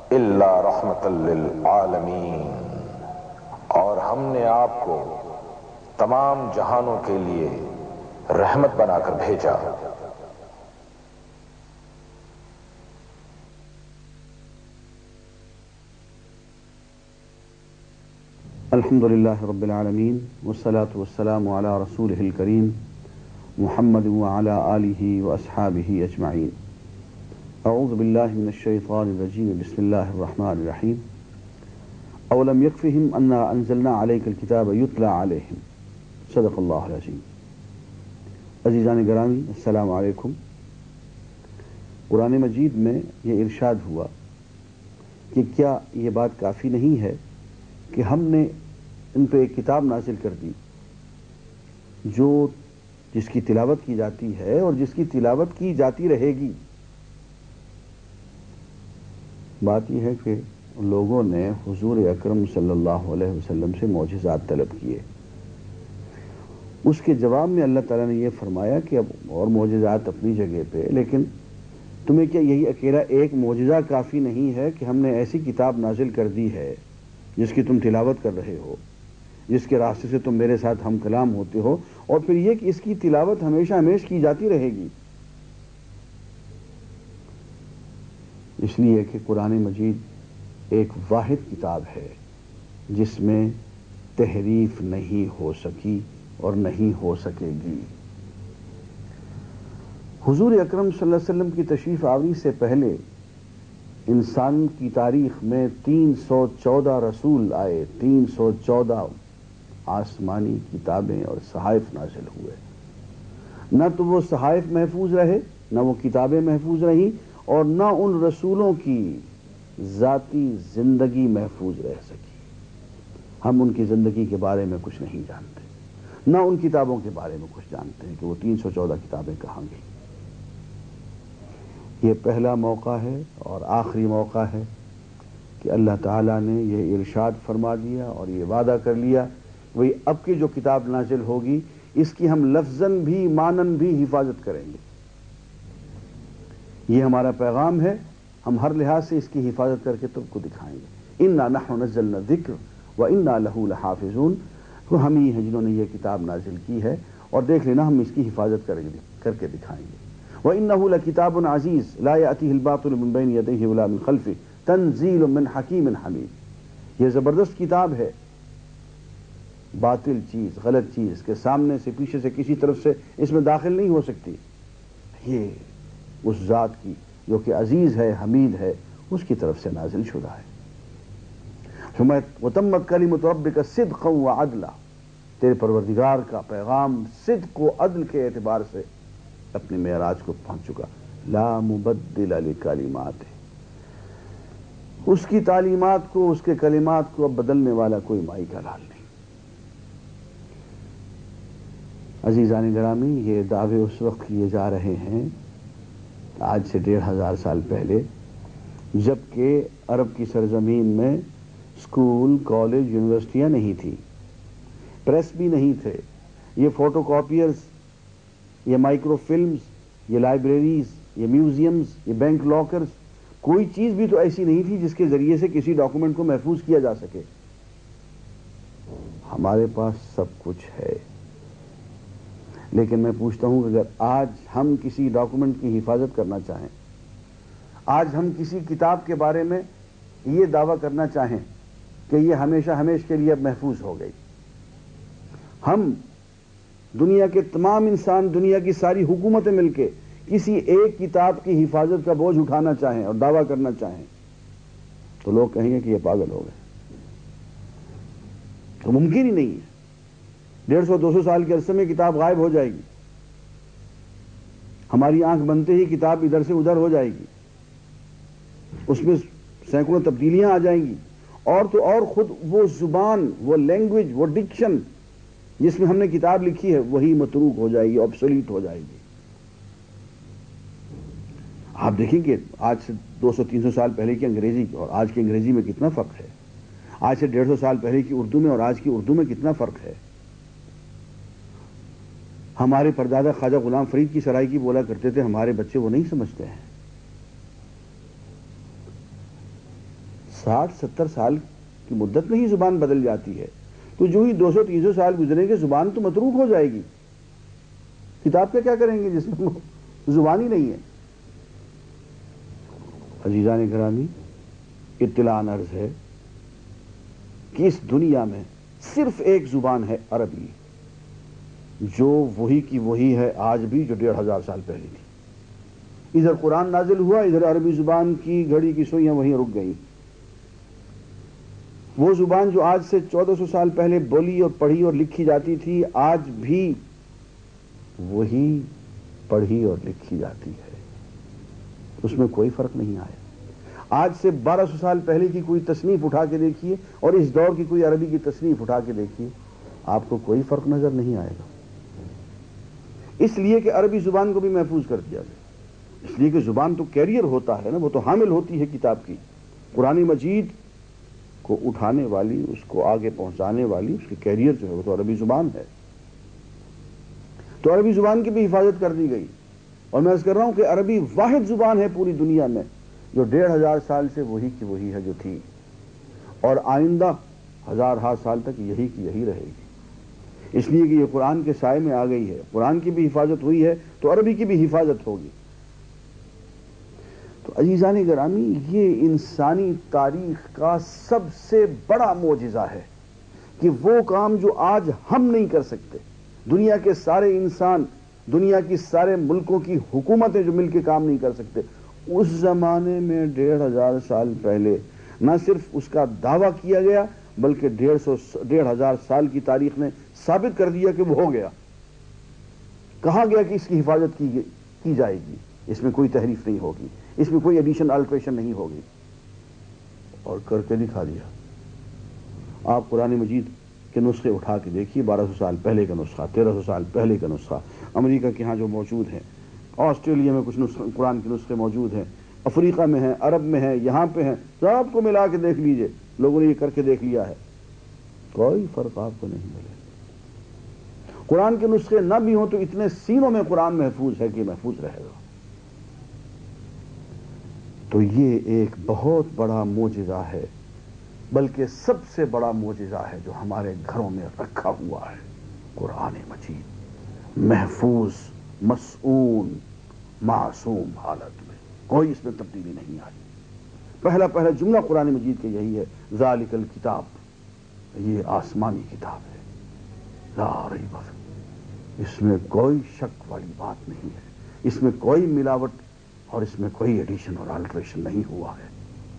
الا رحمۃ للعالمین، اور ہم نے آپ کو تمام جہانوں کے لیے رحمت بنا کر بھیجا۔ الحمد للہ رب العالمین والصلاة والسلام علی رسولہ الکریم محمد وعلی آلہ واصحابہ اجمعین۔ اعوذ باللہ من الشیطان الرجیم، بسم اللہ الرحمن الرحیم۔ اولم یکفہم انا انزلنا علیک الکتاب یتلی علیہم، صدق اللہ العظیم۔ عزیزان گرامی، السلام علیکم۔ قرآن مجید میں یہ ارشاد ہوا کہ کیا یہ بات کافی نہیں ہے کہ ہم نے ان پہ ایک کتاب نازل کر دی جس کی تلاوت کی جاتی ہے اور جس کی تلاوت کی جاتی رہے گی۔ بات یہ ہے کہ لوگوں نے حضور اکرم صلی اللہ علیہ وسلم سے معجزات طلب کیے، اس کے جواب میں اللہ تعالیٰ نے یہ فرمایا کہ اب اور معجزات اپنی جگہ پہ، لیکن تمہیں کیا یہی اکیلا ایک معجزہ کافی نہیں ہے کہ ہم نے ایسی کتاب نازل کر دی ہے جس کی تم تلاوت کر رہے ہو، جس کے راستے سے تم میرے ساتھ ہم کلام ہوتے ہو، اور پھر یہ کہ اس کی تلاوت ہمیشہ ہمیش کی جاتی رہے گی؟ اس لیے کہ قرآن مجید ایک واحد کتاب ہے جس میں تحریف نہیں ہو سکی اور نہیں ہو سکے گی۔ حضور اکرم صلی اللہ علیہ وسلم کی تشریف آوری سے پہلے انسان کی تاریخ میں 314 رسول آئے، 314 آسمانی کتابیں اور صحائف نازل ہوئے۔ نہ تو وہ صحائف محفوظ رہے، نہ وہ کتابیں محفوظ رہیں، اور نہ ان رسولوں کی ذاتی زندگی محفوظ رہ سکی۔ ہم ان کی زندگی کے بارے میں کچھ نہیں جانتے، نہ ان کتابوں کے بارے میں کچھ جانتے ہیں کہ وہ 314 کتابیں کہاں گئیں۔ یہ پہلا موقع ہے اور آخری موقع ہے کہ اللہ تعالیٰ نے یہ ارشاد فرما دیا اور یہ وعدہ کر لیا، وہی اب کی جو کتاب نازل ہوگی اس کی ہم لفظاً بھی معناً بھی حفاظت کریں گے۔ یہ ہمارا پیغام ہے، ہم ہر لحاظ سے اس کی حفاظت کر کے تم کو دکھائیں گے۔ انا نحن نزلنا الذکر وانا لہ لحافظون، تو ہم ہی ہیں جنہوں نے یہ کتاب نازل کی ہے، اور دیکھ لینا ہم اس کی حفاظت کر کے دکھائیں گے۔ وَإِنَّهُ لَكِتَابٌ عَزِيزٌ لَا يَأْتِيهِ الْبَاطِلُ مِنْ بَيْنِ يَدَيْهِ وَلَا مِنْ خَلْفِهِ تَنزِيلٌ مِنْ حَكِيمٍ حَمِيدٍ۔ یہ زبردست کتاب ہے، باطل چیز، غلط چیز کے سامنے سے پیچھے سے کسی طرف سے اس میں داخل نہیں ہو سکتی۔ یہ اس ذات کی جو کہ عزیز ہے، حمید ہے، اس کی طرف سے نازل شدہ ہے۔ وَتَمَّتْ كَلِمَةُ رَبِّكَ صِدْقًا وَعَدْلًا، تیرے پروردگار کا پیغام صدق و عدل کے اعتبار سے اپنے معراج کو پہنچ چکا۔ لا مبدل لکلماتہ، اس کی تعلیمات کو، اس کے کلمات کو اب بدلنے والا کوئی مائی کا لال نہیں۔ عزیزان گرامی، یہ دعوے اس وقت کیے جا رہے ہیں آج سے 1500 سال پہلے، جبکہ عرب کی سرزمین میں اسکول، کالج، یونیورسٹیاں نہیں تھیں، پریس بھی نہیں تھے، یہ فوٹو کاپیئرز، یہ مائکرو فلمز، یہ لائبریریز، یہ میوزیمز، یہ بینک لاکرز، کوئی چیز بھی تو ایسی نہیں تھی جس کے ذریعے سے کسی ڈاکومنٹ کو محفوظ کیا جا سکے۔ ہمارے پاس سب کچھ ہے، لیکن میں پوچھتا ہوں کہ اگر آج ہم کسی ڈاکومنٹ کی حفاظت کرنا چاہیں، آج ہم کسی کتاب کے بارے میں یہ دعویٰ کرنا چاہیں کہ یہ ہمیشہ ہمیش کے لیے اب محفوظ ہو گئی، ہم دنیا کے تمام انسان، دنیا کی ساری حکومتیں مل کے کسی ایک کتاب کی حفاظت کا بوجھ اٹھانا چاہیں اور دعویٰ کرنا چاہیں تو لوگ کہیں گے کہ یہ پاگل ہو گئے، تو ممکن ہی نہیں ہے۔ 150-200 سال کے عرصے میں کتاب غائب ہو جائے گی، ہماری آنکھ بنتے ہی کتاب ادھر سے ادھر ہو جائے گی، اس میں سینکڑوں تبدیلیاں آ جائیں گی، اور تو اور خود وہ زبان، وہ لینگویج، وہ ڈکشن جس میں ہم نے کتاب لکھی ہے وہی متروک ہو جائے گی، آبسولیٹ ہو جائے گی۔ آپ دیکھیں کہ آج سے 200-300 سال پہلے کی انگریزی اور آج کی انگریزی میں کتنا فرق ہے، آج سے 150 سال پہلے کی اردو میں اور آج کی اردو میں کتنا فرق ہے۔ ہمارے پردادا خواجہ غلام فرید کی سرائیکی بولا کرتے تھے، ہمارے بچے وہ نہیں سمجھتے ہیں۔ 60-70 سال کی مدت میں ہی زبان بدل جاتی ہے، تو جو ہی 200-300 سال گزریں گے زبان تو متروک ہو جائے گی. کتاب کا کیا کریں گے جس میں زبان ہی نہیں ہے؟ عزیزان گرامی، اطلاع عرض ہے کہ اس دنیا میں صرف ایک زبان ہے، عربی، جو وہی کی وہی ہے آج بھی جو 1500 سال پہلے تھی. ادھر قرآن نازل ہوا، ادھر عربی زبان کی گھڑی کی سوئیاں وہیں رک گئیں. وہ زبان جو آج سے 1400 سال پہلے بولی اور پڑھی اور لکھی جاتی تھی، آج بھی وہی پڑھی اور لکھی جاتی ہے، اس میں کوئی فرق نہیں آیا. آج سے 1200 سال پہلے کی کوئی تصنیف اٹھا کے دیکھیے اور اس دور کی کوئی عربی کی تصنیف اٹھا کے دیکھیے، آپ کو کوئی فرق نظر نہیں آئے گا. اس لیے کہ عربی زبان کو بھی محفوظ کر دیا گیا. اس لیے کہ زبان تو کیریئر ہوتا ہے نا، وہ تو حامل ہوتی ہے کتاب کی. قرآن مجید کو اٹھانے والی، اس کو آگے پہنچانے والی، اس کے کیریئر جو ہے وہ تو عربی زبان ہے. تو عربی زبان کی بھی حفاظت کر دی گئی. اور میں عرض کر رہا ہوں کہ عربی واحد زبان ہے پوری دنیا میں جو 1500 سال سے وہی کی وہی ہے جو تھی، اور آئندہ ہزارہا سال تک یہی کی یہی رہے گی. اس لیے کہ یہ قرآن کے سائے میں آ گئی ہے، قرآن کی بھی حفاظت ہوئی ہے تو عربی کی بھی حفاظت ہوگی. تو عزیزان گرامی، یہ انسانی تاریخ کا سب سے بڑا معجزہ ہے کہ وہ کام جو آج ہم نہیں کر سکتے، دنیا کے سارے انسان، دنیا کی سارے ملکوں کی حکومتیں جو مل کے کام نہیں کر سکتے، اس زمانے میں 1500 سال پہلے نہ صرف اس کا دعویٰ کیا گیا بلکہ 1500 سال کی تاریخ نے ثابت کر دیا کہ وہ ہو گیا. کہا گیا کہ اس کی حفاظت کی جائے گی، اس میں کوئی تحریف نہیں ہوگی، اس میں کوئی ایڈیشن آلٹریشن نہیں ہوگی، اور کر کے دکھا دیا. آپ قرآن مجید کے نسخے اٹھا کے دیکھیے، 1200 سال پہلے کا نسخہ، 1300 سال پہلے کا نسخہ، امریکہ کے ہاں جو موجود ہیں، آسٹریلیا میں کچھ نسخے قرآن کے نسخے موجود ہیں، افریقہ میں ہیں، عرب میں ہیں، یہاں پہ ہیں، سب کو ملا کے دیکھ لیجئے. لوگوں نے یہ کر کے دیکھ لیا ہے، کوئی فرق آپ کو نہیں ملے. قرآن کے نسخے نہ بھی ہوں تو اتنے سینوں میں قرآن محفوظ ہے کہ محفوظ رہے گا. تو یہ ایک بہت بڑا معجزہ ہے، بلکہ سب سے بڑا معجزہ ہے جو ہمارے گھروں میں رکھا ہوا ہے. قرآن مجید محفوظ، مسعون، معصوم حالت میں، کوئی اس میں تبدیلی نہیں آئی. پہلا جملہ قرآن مجید کے یہی ہے، ذالک الکتاب، یہ آسمانی کتاب ہے، لا ریب فیہ، اس میں کوئی شک والی بات نہیں ہے، اس میں کوئی ملاوٹ اور اس میں کوئی ایڈیشن اور آلٹریشن نہیں ہوا ہے.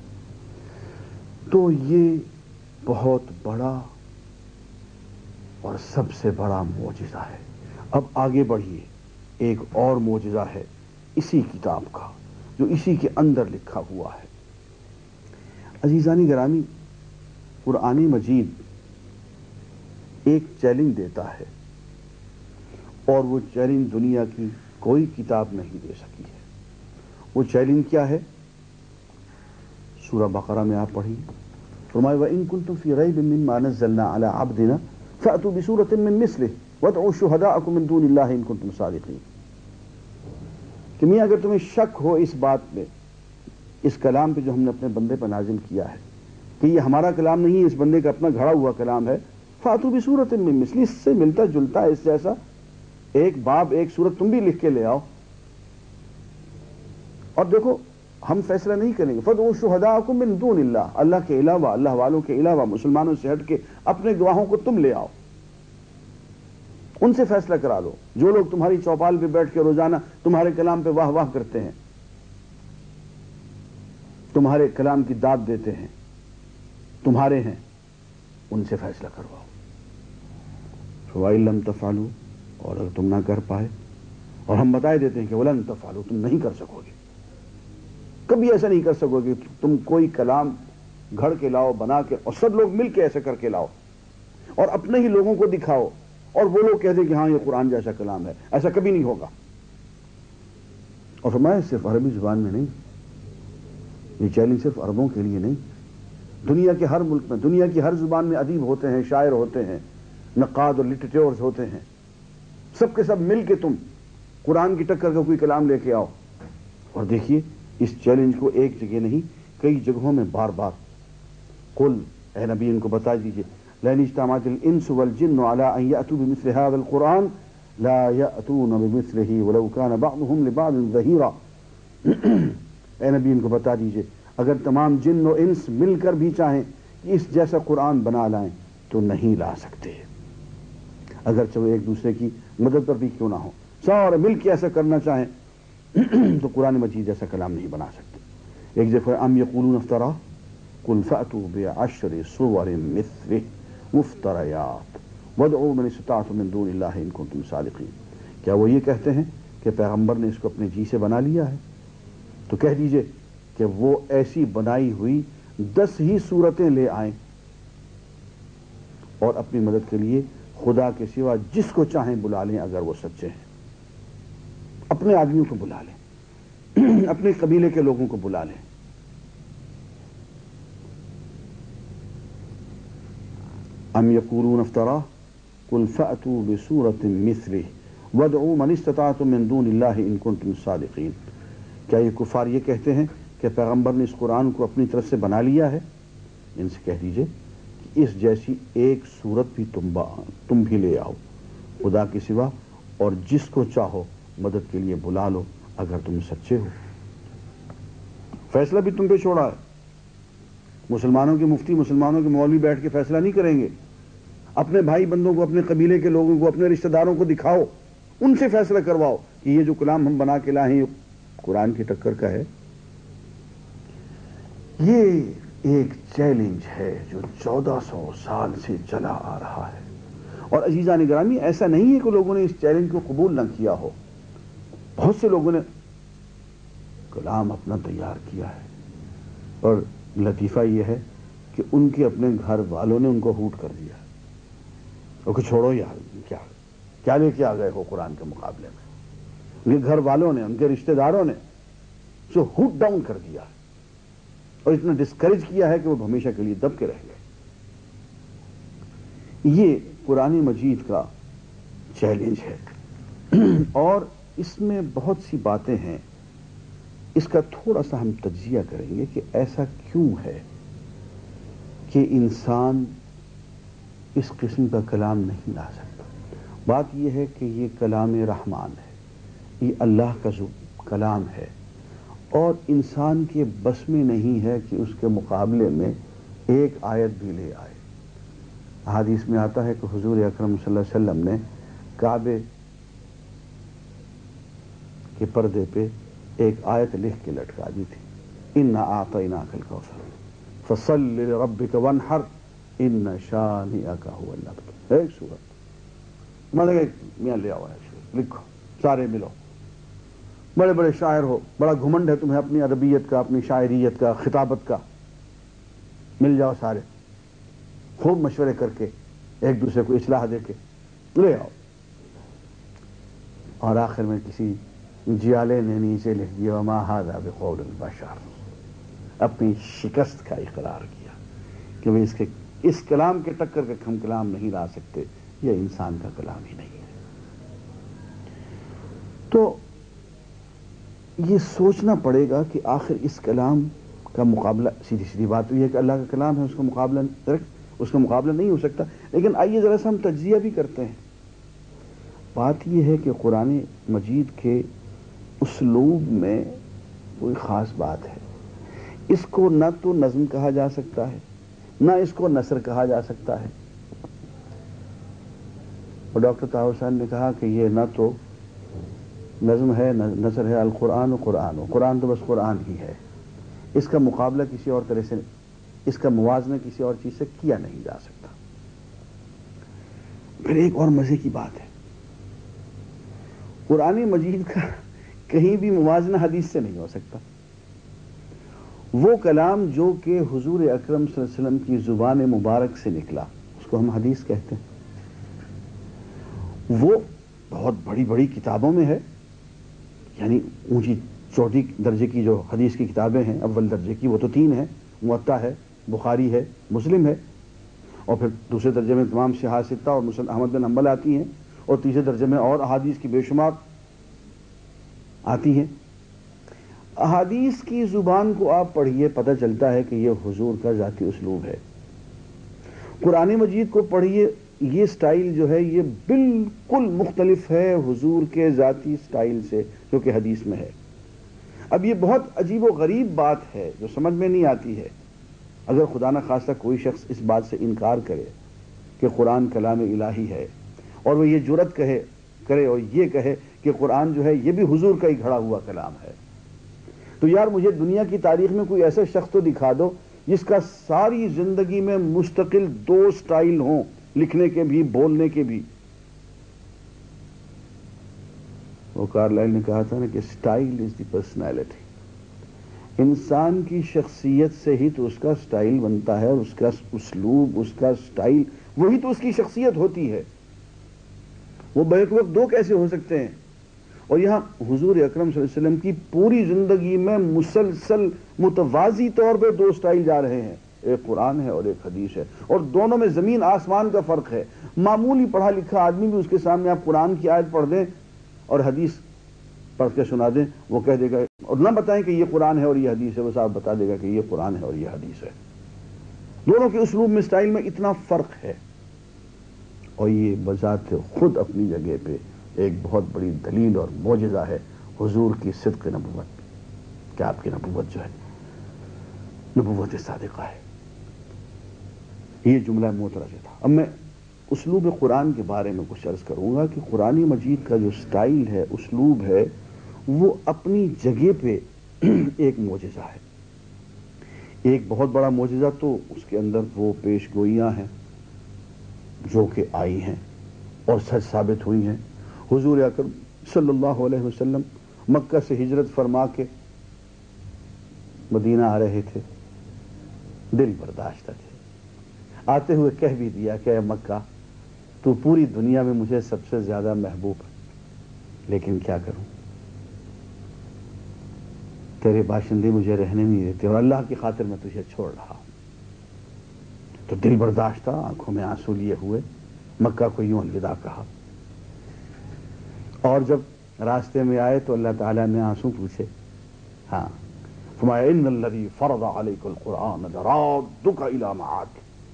تو یہ بہت بڑا اور سب سے بڑا معجزہ ہے. اب آگے بڑھیے، ایک اور معجزہ ہے اسی کتاب کا جو اسی کے اندر لکھا ہوا ہے. عزیزانی گرامی، قرآن مجید ایک چیلنج دیتا ہے، اور وہ چیلنج دنیا کی کوئی کتاب نہیں دے سکی ہے. وہ چیلنج کیا ہے؟ سورہ بقرہ میں آپ پڑھیں، فرمایا وَإِن كُنتُمْ فِي رَيْبٍ مِّمَّا نَزَّلْنَا عَلَىٰ عَبْدِنَا فَأْتُوا بِسُورَةٍ مِّن مِّثْلِهِ وَادْعُوا شُهَدَاءَكُم مِّن دُونِ اللَّهِ إِن كُنتُمْ صَادِقِينَ. کہ میاں اگر تمہیں شک ہو اس بات میں، اس کلام پہ جو ہم نے اپنے بندے پر نازل کیا ہے کہ یہ ہمارا کلام نہیں ہے، اس بندے کا اپنا گھڑا ہوا کلام ہے، فَأْتُوا بِسُورَةٍ مِّن مِّثْلِهِ، اس سے ملتا جلتا اس جیسا ایک باب ایک سورت تم بھی لکھ کے لے آؤ. اور دیکھو، ہم فیصلہ نہیں کریں گے، فَادْعُوا شُهَدَاءَكُم مِّن دُونِ اللَّهِ، اللہ کے علاوہ، اللہ والوں کے علاوہ، مسلمانوں سے ہٹ کے اپنے گواہوں کو تم لے آؤ، ان سے فیصلہ کرا لو. جو لوگ تمہاری چوپال پہ بیٹھ کے روزانہ تمہارے کلام پہ واہ واہ کرتے ہیں، تمہارے کلام کی داد دیتے ہیں، تمہارے ہیں، ان سے فیصلہ کرواؤ. فَوَإِن لَّمْ تَفْعَلُوا، اور اگر تم نہ کر پائے، اور ہم بتائے دیتے ہیں کہ وَلَن تَفْعَلُوا، تم نہیں کر سکو گے، کبھی ایسا نہیں کر سکو گے تم کوئی کلام گھڑ کے لاؤ، بنا کے، اور سب لوگ مل کے ایسا کر کے لاؤ اور اپنے ہی لوگوں کو دکھاؤ اور وہ لوگ کہہ دیں کہ ہاں یہ قرآن جیسا کلام ہے. ایسا کبھی نہیں ہوگا. اور فرمایا صرف عربی زبان میں نہیں، یہ چیلنج صرف عربوں کے لیے نہیں، دنیا کے ہر ملک میں، دنیا کی ہر زبان میں ادیب ہوتے ہیں، شاعر ہوتے ہیں، نقاد اور لٹریٹورز ہوتے ہیں، سب کے سب مل کے تم قرآن کی ٹکر کا کوئی کلام لے کے آؤ. اور دیکھیے، اس چیلنج کو ایک جگہ نہیں، کئی جگہوں میں بار بار قل اے نبی ان کو بتا دیجئے لئن اجتمعت الانس والجن على ان يأتوا بمثل هذا القرآن لا يأتون بمثله ولو كان بعضهم لبعض ظهيرا اے نبی ان کو بتا دیجئے اگر تمام جن و انس مل کر بھی چاہیں کہ اس جیسا قرآن بنا لائیں تو نہیں لا سکتے، اگرچہ وہ ایک دوسرے کی مدد پر بھی کیوں نہ ہو، سارے مل کے ایسا کرنا چاہیں تو قرآن مجید جیسا کلام نہیں بنا سکتے۔ ایک دفعہ ام یقولون افترا قل فأتوا بعشر صور مثلہ مفتریات وادعوا من استطعتم من دون اللہ ان کنتم صادقین، کیا وہ یہ کہتے ہیں کہ پیغمبر نے اس کو اپنے جی سے بنا لیا ہے؟ تو کہہ دیجئے کہ وہ ایسی بنائی ہوئی 10 ہی صورتیں لے آئیں اور اپنی مدد کے لیے خدا کے سوا جس کو چاہیں بلا لیں اگر وہ سچے ہیں، اپنے آدمیوں کو بلا لیں، اپنے قبیلے کے لوگوں کو بلا لیں۔ ام یقولون افترا قل فأتوا بسورة مثلہ وادعوا من استطعتم من دون اللہ ان کنتم صادقین، کیا یہ کفار یہ کہتے ہیں کہ پیغمبر نے اس قرآن کو اپنی طرف سے بنا لیا ہے؟ ان سے کہہ دیجئے کہ اس جیسی ایک صورت بھی تم بھی لے آؤ خدا کے سوا اور جس کو چاہو مدد کے لیے بلا لو اگر تم سچے ہو۔ فیصلہ بھی تم پہ چھوڑا ہے، مسلمانوں کے مفتی مسلمانوں کے مولوی بیٹھ کے فیصلہ نہیں کریں گے، اپنے بھائی بندوں کو، اپنے قبیلے کے لوگوں کو، اپنے رشتہ داروں کو دکھاؤ، ان سے فیصلہ کرواؤ کہ یہ جو کلام ہم بنا کے لائے ہیں یہ قرآن کی ٹکر کا ہے۔ یہ ایک چیلنج ہے جو 1400 سال سے چلا آ رہا ہے، اور عزیزان گرامی ایسا نہیں ہے کہ لوگوں نے اس چیلنج کو قبول نہ کیا ہو، بہت سے لوگوں نے کلام اپنا تیار کیا ہے، اور لطیفہ یہ ہے کہ ان کے اپنے گھر والوں نے ان کو ہوٹ کر دیا، اور کہ چھوڑو یار کیا لے کے آ گئے ہو قرآن کے مقابلے میں، ان کے گھر والوں نے، ان کے رشتہ داروں نے اسے ہوٹ ڈاؤن کر دیا اور اتنا ڈسکریج کیا ہے کہ وہ ہمیشہ کے لیے دب کے رہ گئے۔ یہ قرآن مجید کا چیلنج ہے، اور اس میں بہت سی باتیں ہیں، اس کا تھوڑا سا ہم تجزیہ کریں گے کہ ایسا کیوں ہے کہ انسان اس قسم کا کلام نہیں لا سکتا۔ بات یہ ہے کہ یہ کلام رحمان ہے، یہ اللہ کا کلام ہے، اور انسان کے بس میں نہیں ہے کہ اس کے مقابلے میں ایک آیت بھی لے آئے۔ حدیث میں آتا ہے کہ حضور اکرم صلی اللہ علیہ وسلم نے کعبے کے پردے پہ ایک آیت لکھ کے لٹکا دی تھی، اِنَّا أَعْطَيْنَاكَ الْكَوْثَرَ فَصَلِّ لِرَبِّكَ وَانْحَرْ إِنَّ شَانِئَكَ هُوَ الْأَبْتَرُ، ایک سورت میں نے کہا میاں لے آؤ ہے، لکھو سارے ملو، بڑے بڑے شاعر ہو، بڑا گھمنڈ ہے تمہیں اپنی ادبیت کا، اپنی شاعریت کا، خطابت کا، مل جاؤ سارے، خوب مشورے کر کے ایک دوسرے کو اصلاح دے کے لے آؤ۔ اور آخر میں کسی جیالے نے نیچے لکھ دیا وما ھذا بقول البشر، اپنی شکست کا اقرار کیا کہ وہ اس کلام کے ٹکر کے ہم کلام نہیں لا سکتے، یہ انسان کا کلام ہی نہیں ہے۔ تو یہ سوچنا پڑے گا کہ آخر اس کلام کا مقابلہ، سیدھی بات یہ ہے کہ اللہ کا کلام ہے، اس کا مقابلہ نہیں ہو سکتا، لیکن آئیے ذرا سا ہم تجزیہ بھی کرتے ہیں۔ بات یہ ہے کہ قرآن مجید کے اسلوب میں کوئی خاص بات ہے، اس کو نہ تو نظم کہا جا سکتا ہے، نہ اس کو نثر کہا جا سکتا ہے، اور ڈاکٹر طاہر حسین نے کہا کہ یہ نہ تو نظم ہے نہ نثر ہے، القرآن قرآن تو بس قرآن ہی ہے، اس کا مقابلہ کسی اور طرح سے، اس کا موازنہ کسی اور چیز سے کیا نہیں جا سکتا۔ پھر ایک اور مزے کی بات ہے، قرآن مجید کا کہیں بھی موازنہ حدیث سے نہیں ہو سکتا۔ وہ کلام جو کہ حضور اکرم صلی اللہ علیہ وسلم کی زبان مبارک سے نکلا اس کو ہم حدیث کہتے ہیں، وہ بہت بڑی بڑی کتابوں میں ہے، یعنی اونچی چوٹی درجے کی جو حدیث کی کتابیں ہیں اول درجے کی وہ تو 3 ہیں، موطا ہے، بخاری ہے، مسلم ہے، اور پھر دوسرے درجے میں تمام صحاح ستہ اور مسند احمد بن حنبل آتی ہیں، اور تیسرے درجے میں اور احادیث کی بے شمار آتی ہیں۔ احادیث کی زبان کو آپ پڑھیے، پتہ چلتا ہے کہ یہ حضور کا ذاتی اسلوب ہے۔ قرآن مجید کو پڑھیے، یہ سٹائل جو ہے یہ بالکل مختلف ہے حضور کے ذاتی سٹائل سے جو کہ حدیث میں ہے۔ اب یہ بہت عجیب و غریب بات ہے جو سمجھ میں نہیں آتی ہے۔ اگر خدا نہ خواستہ کوئی شخص اس بات سے انکار کرے کہ قرآن کلام الہی ہے، اور وہ یہ جرأت کرے اور یہ کہے کہ قرآن جو ہے یہ بھی حضور کا ہی گھڑا ہوا کلام ہے، تو یار مجھے دنیا کی تاریخ میں کوئی ایسا شخص تو دکھا دو جس کا ساری زندگی میں مستقل 2 سٹائل ہوں، لکھنے کے بھی بولنے کے بھی۔ وہ کارلائل نے کہا تھا نا کہ سٹائل از دی پرسنالٹی، انسان کی شخصیت سے ہی تو اس کا سٹائل بنتا ہے، اور اس کا اسلوب، اس کا سٹائل، وہی تو اس کی شخصیت ہوتی ہے۔ وہ بیک وقت 2 کیسے ہو سکتے ہیں؟ اور یہاں حضور اکرم صلی اللہ علیہ وسلم کی پوری زندگی میں مسلسل متوازی طور پہ 2 سٹائل جا رہے ہیں، ایک قرآن ہے اور ایک حدیث ہے، اور دونوں میں زمین آسمان کا فرق ہے۔ معمولی پڑھا لکھا آدمی بھی اس کے سامنے آپ قرآن کی آیت پڑھ دیں اور حدیث پڑھ کے سنا دیں، وہ کہہ دے گا، اور نہ بتائیں کہ یہ قرآن ہے اور یہ حدیث ہے، بس آپ بتا دے گا کہ یہ قرآن ہے اور یہ حدیث ہے۔ دونوں کے اسلوب میں، سٹائل میں اتنا فرق ہے، اور یہ بذات خود اپنی جگہ پہ ایک بہت بڑی دلیل اور معجزہ ہے حضور کی صدق نبوت، کہ آپ کی نبوت جو ہے نبوت صادقہ ہے۔ یہ جملہ معترض تھا۔ اب میں اسلوب قرآن کے بارے میں کچھ عرض کروں گا کہ قرآن مجید کا جو سٹائل ہے، اسلوب ہے، وہ اپنی جگہ پہ ایک معجزہ ہے۔ ایک بہت بڑا معجزہ تو اس کے اندر وہ پیش گوئیاں ہیں جو کہ آئی ہیں اور سچ ثابت ہوئی ہیں۔ حضور اکرم صلی اللہ علیہ وسلم مکہ سے ہجرت فرما کے مدینہ آ رہے تھے، دل برداشتہ تھے، آتے ہوئے کہہ بھی دیا کہ اے مکہ، تو پوری دنیا میں مجھے سب سے زیادہ محبوب ہے، لیکن کیا کروں، تیرے باشندے مجھے رہنے نہیں دیتے، اور اللہ کی خاطر میں تجھے چھوڑ رہا ہوں۔ تو دل برداشتہ، آنکھوں میں آنسو لیے ہوئے مکہ کو یوں الوداع کہا، اور جب راستے میں آئے تو اللہ تعالیٰ نے آنسو پوچھے، ہاں، فرمایا ان الذی فرض علیک القرآن لرادک الی معاد،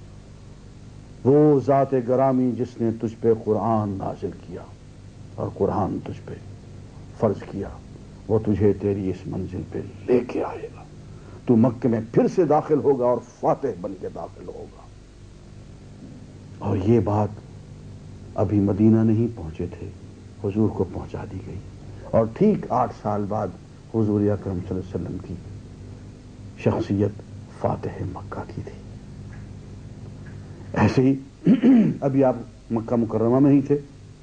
وہ ذات گرامی جس نے تجھ پہ قرآن نازل کیا اور قرآن تجھ پہ فرض کیا، وہ تجھے تیری اس منزل پہ لے کے آئے گا، تو مکہ میں پھر سے داخل ہوگا اور فاتح بن کے داخل ہوگا۔ اور یہ بات ابھی مدینہ نہیں پہنچے تھے، حضور کو پہنچا دی گئی، اور ٹھیک 8 سال بعد حضور اکرم صلی اللہ علیہ وسلم کی شخصیت فاتح مکہ کی تھی۔ ایسے ہی ابھی آپ مکہ مکرمہ میں ہی تھے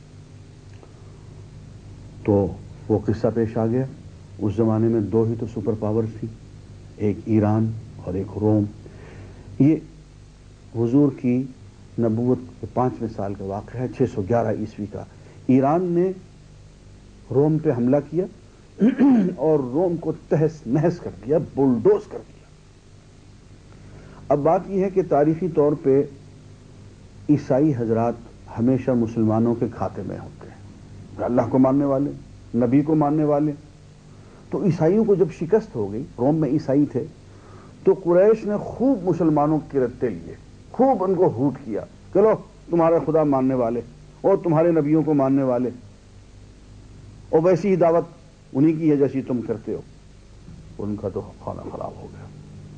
تو وہ قصہ پیش آ گیا۔ اس زمانے میں 2 ہی تو سپر پاورز تھی، ایک ایران اور ایک روم۔ یہ حضور کی نبوت کے 5ویں سال کا واقعہ ہے، 611 عیسوی کا۔ ایران نے روم پہ حملہ کیا اور روم کو تہس نہس کر دیا، بلڈوز کر دیا۔ اب بات یہ ہے کہ تاریخی طور پہ عیسائی حضرات ہمیشہ مسلمانوں کے کھاتے میں ہوتے ہیں، اللہ کو ماننے والے، نبی کو ماننے والے۔ تو عیسائیوں کو جب شکست ہو گئی، روم میں عیسائی تھے، تو قریش نے خوب مسلمانوں کے رتے لیے، خوب ان کو ہوٹ کیا، چلو تمہارے خدا ماننے والے اور تمہارے نبیوں کو ماننے والے، اور ویسی ہی دعوت انہی کی ہے جیسی تم کرتے ہو۔ ان کا تو کھانا خراب ہو گیا۔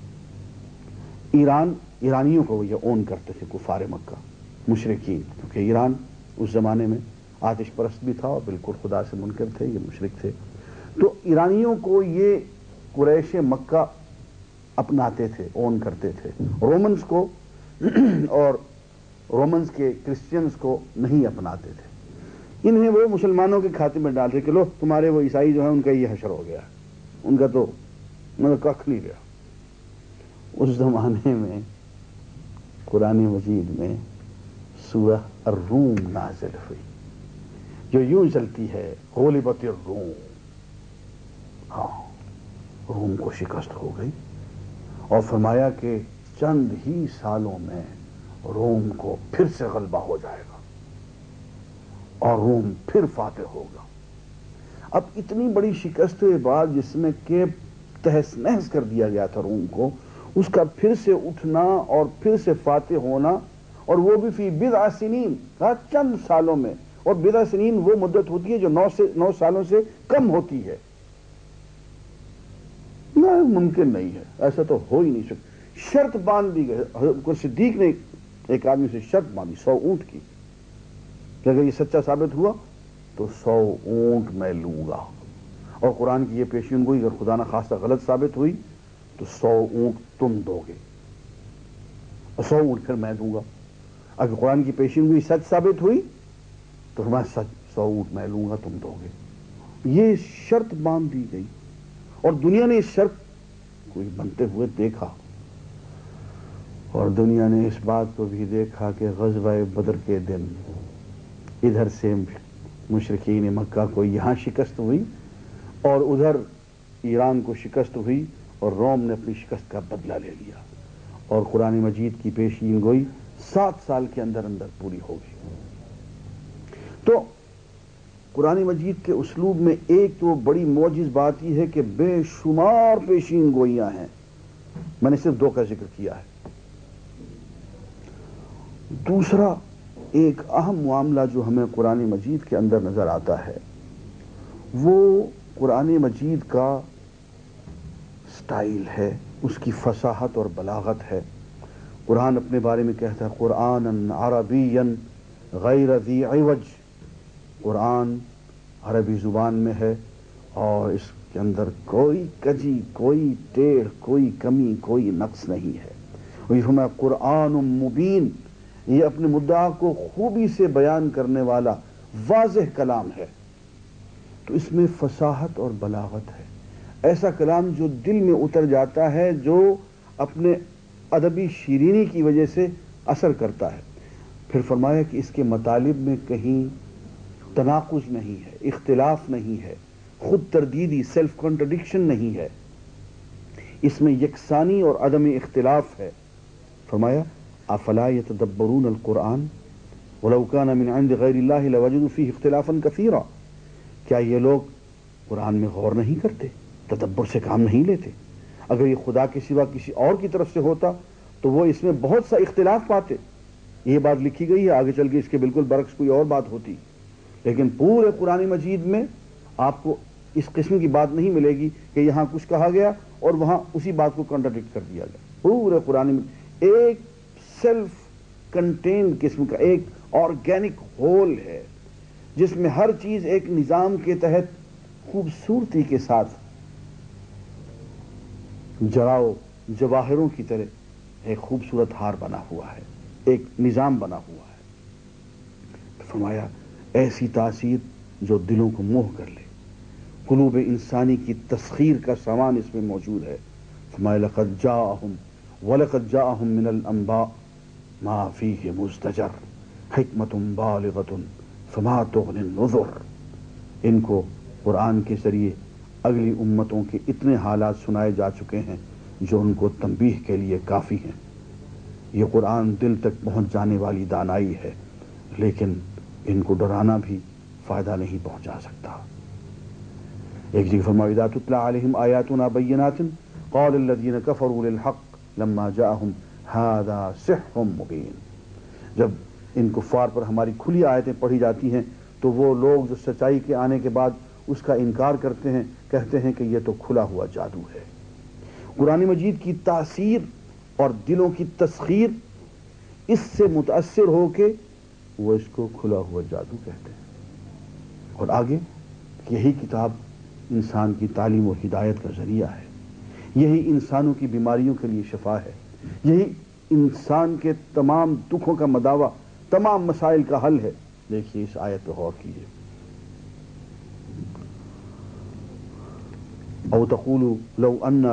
ایرانیوں کو وہ یہ اون کرتے تھے کفار مکہ، مشرکین، کیونکہ ایران اس زمانے میں آتش پرست بھی تھا اور بالکل خدا سے منکر تھے، یہ مشرک تھے۔ تو ایرانیوں کو یہ قریش مکہ اپناتے تھے، اون کرتے تھے، رومنز کو اور رومنز کے کرسچنز کو نہیں اپناتے تھے۔ انہیں وہ مسلمانوں کے کھاتے میں ڈالتے کہ لو تمہارے وہ عیسائی جو ہیں ان کا یہ حشر ہو گیا، ان کا تو کخ نہیں گیا۔ اس زمانے میں قرآن مجید میں سورہ الروم نازل ہوئی جو یوں چلتی ہے، غلبت الروم، ہاں روم کو شکست ہو گئی، اور فرمایا کہ چند ہی سالوں میں روم کو پھر سے غلبہ ہو جائے گا اور روم پھر فاتح ہوگا۔ اب اتنی بڑی شکست کے بعد جس میں کہ تہس نہس کر دیا گیا تھا روم کو، اس کا پھر سے اٹھنا اور پھر سے فاتح ہونا، اور وہ بھی فی بضع سنین، کہا چند سالوں میں، اور بضع سنین وہ مدت ہوتی ہے جو 9 سالوں سے کم ہوتی ہے۔ ممکن نہیں ہے، ایسا تو ہو ہی نہیں سکتا۔ شرط باندھ دی گئی، حضرت صدیق نے ایک آدمی سے شرط باندھی 100 اونٹ کی کہ اگر یہ سچا ثابت ہوا تو 100 اونٹ میں لوں گا، اور قرآن کی یہ پیشین گوئی اگر خدا نہ خواستہ غلط ثابت ہوئی تو 100 اونٹ تم دو گے اور 100 اونٹ پھر میں دوں گا۔ اگر قرآن کی پیشین گوئی سچ ثابت ہوئی تو میں 100 اونٹ میں لوں گا، تم دو گے۔ یہ شرط باندھ دی گئی، اور دنیا نے اس شرط کوئی بنتے ہوئے دیکھا، اور دنیا نے اس بات کو بھی دیکھا کہ غزوہ بدر کے دن ادھر سے مشرکین مکہ کو یہاں شکست ہوئی، اور ادھر ایران کو شکست ہوئی، اور روم نے اپنی شکست کا بدلہ لے لیا، اور قرآن مجید کی پیشین گوئی 7 سال کے اندر اندر پوری ہو گئی۔ تو قرآن مجید کے اسلوب میں ایک تو بڑی معجز بات یہ ہے کہ بے شمار پیشین گوئیاں ہیں، میں نے صرف 2 کا ذکر کیا ہے۔ دوسرا ایک اہم معاملہ جو ہمیں قرآن مجید کے اندر نظر آتا ہے وہ قرآن مجید کا سٹائل ہے، اس کی فصاحت اور بلاغت ہے۔ قرآن اپنے بارے میں کہتا ہے قرآنًا عربیًا غیر ذی عوج، قرآن عربی زبان میں ہے اور اس کے اندر کوئی کجی، کوئی ٹیڑھ، کوئی کمی، کوئی نقص نہیں ہے۔ اور یہ فرمایا قرآن مبین، یہ اپنے مدعا کو خوبی سے بیان کرنے والا واضح کلام ہے۔ تو اس میں فصاحت اور بلاغت ہے، ایسا کلام جو دل میں اتر جاتا ہے، جو اپنے ادبی شیرینی کی وجہ سے اثر کرتا ہے۔ پھر فرمایا کہ اس کے مطالب میں کہیں تناقض نہیں ہے، اختلاف نہیں ہے، خود تردیدی سیلف کنٹرڈکشن نہیں ہے، اس میں یکسانی اور عدم اختلاف ہے۔ فرمایا افلا یتدبرون القرآن ولو کان من عند غیر اللہ لوجدوا فیہ اختلافا کثیرا، کیا یہ لوگ قرآن میں غور نہیں کرتے، تدبر سے کام نہیں لیتے؟ اگر یہ خدا کے سوا کسی اور کی طرف سے ہوتا تو وہ اس میں بہت سا اختلاف پاتے۔ یہ بات لکھی گئی ہے، آگے چل کے اس کے بالکل برعکس کوئی اور بات ہوتی، لیکن پورے قرآن مجید میں آپ کو اس قسم کی بات نہیں ملے گی کہ یہاں کچھ کہا گیا اور وہاں اسی بات کو کنٹراڈکٹ کر دیا گیا۔ پورے قرآن میں ایک سیلف کنٹینڈ قسم کا ایک آرگینک ہول ہے جس میں ہر چیز ایک نظام کے تحت خوبصورتی کے ساتھ جراؤ جواہروں کی طرح ایک خوبصورت ہار بنا ہوا ہے، ایک نظام بنا ہوا ہے۔ فرمایا ایسی تاثیر جو دلوں کو موہ کر لے، قلوب انسانی کی تسخیر کا سامان اس میں موجود ہے۔ فرمایا لقد جاءہم وَلَقَدْ جَاءَهُم مِّنَ الْأَنبَاءِ مَا فِيهِ مُزْدَجَرٌ حِکْمَةٌ بَالِغَةٌ فَمَا تُغْنِ النُّذُرُ۔ ان کو قرآن کے ذریعے اگلی امتوں کے اتنے حالات سنائے جا چکے ہیں جو ان کو تنبیہ کے لیے کافی ہیں۔ یہ قرآن دل تک پہنچ جانے والی دانائی ہے، لیکن ان کو ڈرانا بھی فائدہ نہیں پہنچا سکتا۔ ایک جگہ فرمایا اذا تتلی علیہم آیاتنا بینات قال الذین کفروا للحق لما جاءہم ھذا سحر مبین۔ جب ان کفار پر ہماری کھلی آیتیں پڑھی جاتی ہیں تو وہ لوگ جو سچائی کے آنے کے بعد اس کا انکار کرتے ہیں، کہتے ہیں کہ یہ تو کھلا ہوا جادو ہے۔ قرآن مجید کی تاثیر اور دلوں کی تسخیر اس سے متاثر ہو کے وہ اس کو کھلا ہوا جادو کہتے ہیں۔ اور آگے یہی کتاب انسان کی تعلیم و ہدایت کا ذریعہ ہے، یہی انسانوں کی بیماریوں کے لیے شفا ہے، یہی انسان کے تمام دکھوں کا مداوع، تمام مسائل کا حل ہے۔ دیکھیے اس آیت پہ غور کیجیے۔ او تقولوا لو ان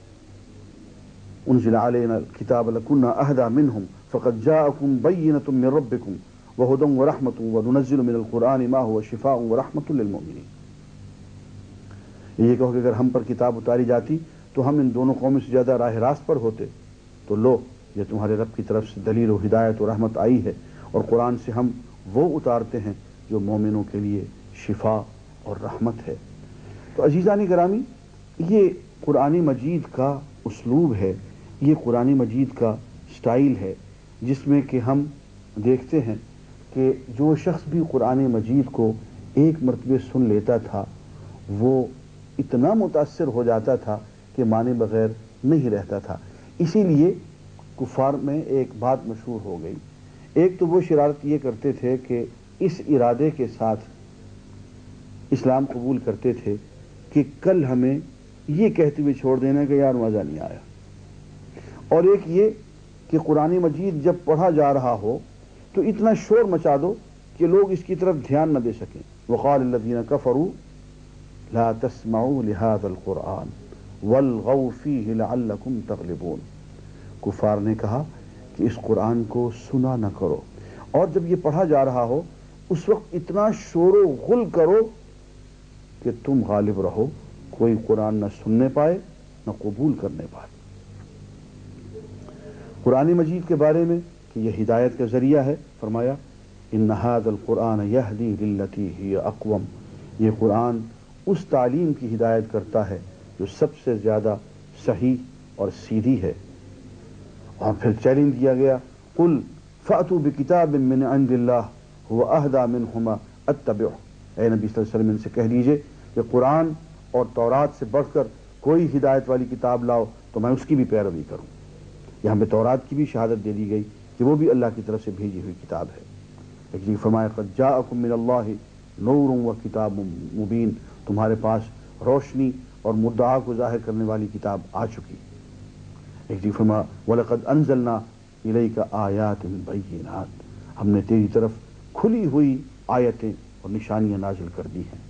انزل علينا الكتاب لكنا اهدى منهم فقد جاءكم بينة من ربكم وهدى ورحمة وننزل من القرآن ما هو شفاء ورحمة للمؤمنين۔ یہ کہو کہ اگر ہم پر کتاب اتاری جاتی تو ہم ان دونوں قوموں سے زیادہ راہ راست پر ہوتے، تو لو یہ تمہارے رب کی طرف سے دلیل و ہدایت و رحمت آئی ہے، اور قرآن سے ہم وہ اتارتے ہیں جو مومنوں کے لیے شفا اور رحمت ہے۔ تو عزیزان گرامی، یہ قرآن مجید کا اسلوب ہے، یہ قرآن مجید کا سٹائل ہے، جس میں کہ ہم دیکھتے ہیں کہ جو شخص بھی قرآن مجید کو ایک مرتبہ سن لیتا تھا وہ اتنا متاثر ہو جاتا تھا کہ مانے بغیر نہیں رہتا تھا۔ اسی لیے کفار میں ایک بات مشہور ہو گئی۔ ایک تو وہ شرارت یہ کرتے تھے کہ اس ارادے کے ساتھ اسلام قبول کرتے تھے کہ کل ہمیں یہ کہتے ہوئے چھوڑ دینا کہ یار مزہ نہیں آیا، اور ایک یہ کہ قرآن مجید جب پڑھا جا رہا ہو تو اتنا شور مچا دو کہ لوگ اس کی طرف دھیان نہ دے سکیں۔ وقال الذین کفروا لا تسمعوا لهذا القرآن والغوا فیہ لعلکم تغلبون۔ کفار نے کہا کہ اس قرآن کو سنا نہ کرو، اور جب یہ پڑھا جا رہا ہو اس وقت اتنا شور و غل کرو کہ تم غالب رہو، کوئی قرآن نہ سننے پائے نہ قبول کرنے پائے۔ قرآن مجید کے بارے میں کہ یہ ہدایت کا ذریعہ ہے، فرمایا ان ھذا القرآن یہدی للتی ہی اقوم، یہ قرآن اس تعلیم کی ہدایت کرتا ہے جو سب سے زیادہ صحیح اور سیدھی ہے۔ اور پھر چیلنج دیا گیا قل فأتوا بکتاب من عند اللہ هو اہدی منہما اتبعہ، اے نبی صلی اللہ علیہ وسلم ان سے کہہ دیجئے کہ قرآن اور تورات سے بڑھ کر کوئی ہدایت والی کتاب لاؤ تو میں اس کی بھی پیروی کروں۔ یہاں پہ تورات کی بھی شہادت دے دی گئی کہ وہ بھی اللہ کی طرف سے بھیجی ہوئی کتاب ہے۔ ایک جگہ فرمایا قد جاءکم من اللہ نور و کتاب مبین، تمہارے پاس روشنی اور مدعا کو ظاہر کرنے والی کتاب آ چکی۔ ایک جگہ فرمایا وَلَقَدْ أَنزَلْنَا إِلَيْكَ آیَاتٍ بَيِّنَاتٍ، ہم نے تیری طرف کھلی ہوئی آیتیں اور نشانیاں نازل کر دی ہیں۔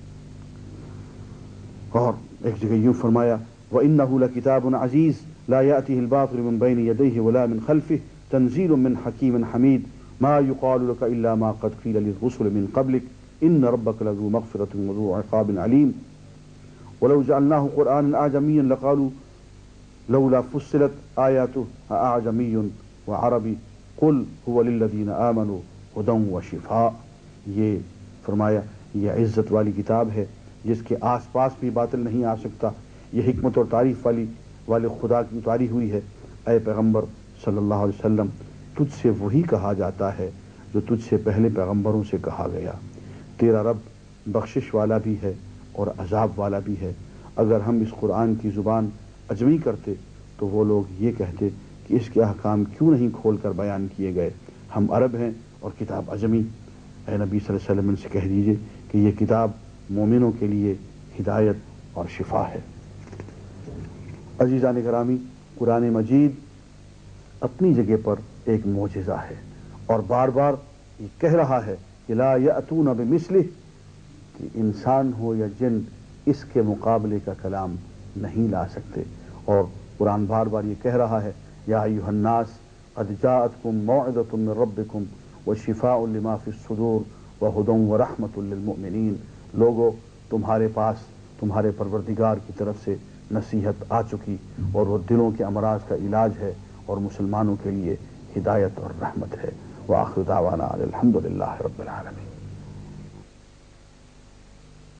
اور ایک جگہ یوں فرمایا وَإِنَّهُ لَكِتَابٌ عَزِيزٌ لَا يَأْتِهِ الْبَاطِلُ مِنْ بَيْنِ يَدَيْهِ وَلَا مِنْ خَلْفِهِ تَنزِيلٌ مِنْ حَكِيمٍ حَمِيدٍ مَا يُقَالُ لَكَ إِلَّا مَا قَدْ قِيلَ لِلرُّسُلِ مِنْ قَبْلِكَ إِنَّ رَبَّكَ لَذُو مَغْفِرَةٍ وَذُو عِقَابٍ عَلِيمٍ وَلَوْ جَعَلْنَاهُ قُرْآنًا أَعْجَمِيًّا لَقَالُوا لولا فصلت آیاتہ اعجمی وعربی قل هو للذین آمنوا ہدی وشفاء۔ یہ فرمایا یہ عزت والی کتاب ہے جس کے آس پاس بھی باطل نہیں آ سکتا، یہ حکمت اور تعریف والے خدا کی اتاری ہوئی ہے۔ اے پیغمبر صلی اللہ علیہ وسلم تجھ سے وہی کہا جاتا ہے جو تجھ سے پہلے پیغمبروں سے کہا گیا، تیرا رب بخشش والا بھی ہے اور عذاب والا بھی ہے۔ اگر ہم اس قرآن کی زبان عجمی کرتے تو وہ لوگ یہ کہتے کہ اس کے احکام کیوں نہیں کھول کر بیان کیے گئے، ہم عرب ہیں اور کتاب عجمی۔ اے نبی صلی اللہ علیہ وسلم ان سے کہہ دیجئے کہ یہ کتاب مومنوں کے لیے ہدایت اور شفا ہے۔ عزیزان گرامی، قرآن مجید اپنی جگہ پر ایک معجزہ ہے، اور بار بار یہ کہہ رہا ہے کہ لا یأتون بمثلہ، کہ انسان ہو یا جن اس کے مقابلے کا کلام نہیں لا سکتے۔ اور قرآن بار بار یہ کہہ رہا ہے یا ایھا الناس قد جاءتکم موعظۃ من ربکم وشفاء لما فی الصدور وہدی ورحمۃ للمؤمنین، لوگو تمہارے پاس تمہارے پروردگار کی طرف سے نصیحت آ چکی اور وہ دلوں کے امراض کا علاج ہے اور مسلمانوں کے لیے ہدایت اور رحمت ہے۔ وآخر دعوانا الحمد للہ رب العالمین۔